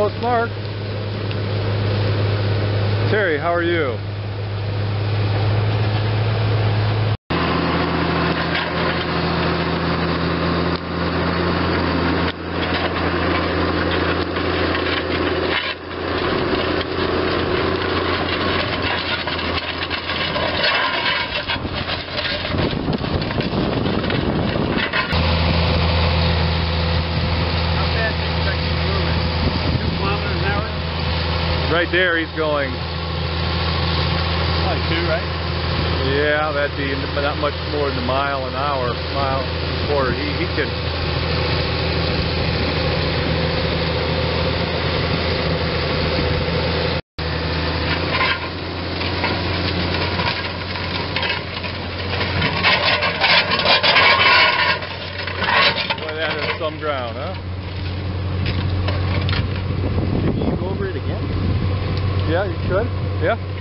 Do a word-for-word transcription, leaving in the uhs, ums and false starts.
it's Mark. Terry, how are you? Right there, he's going. Probably two, right? Yeah, that'd be not much more than a mile an hour, mile and a quarter. He he can. Boy, that is some ground, huh? Can you go over it again? Yeah, you should. Yeah.